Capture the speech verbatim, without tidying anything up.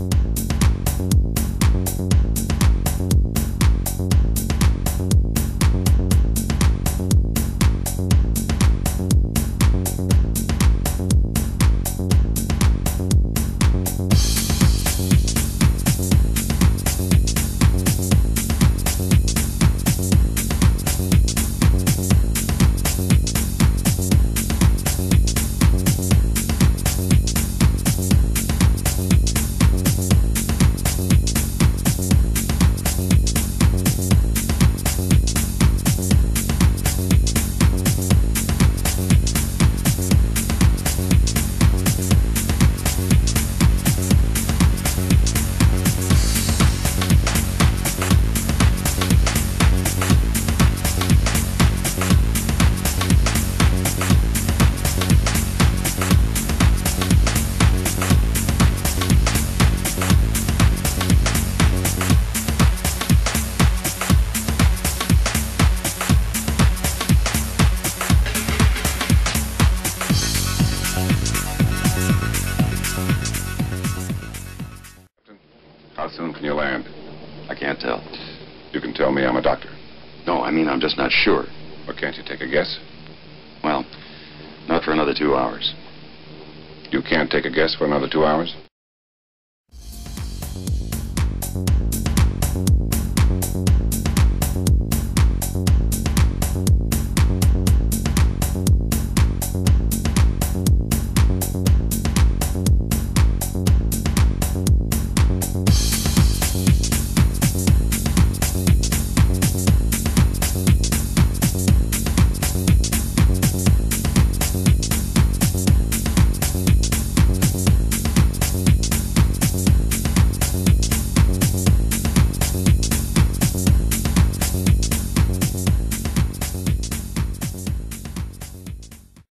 How soon can you land? I can't tell. You can tell me I'm a doctor. No, I mean, I'm just not sure. Or can't you take a guess? Well, not for another two hours. You can't take a guess for another two hours?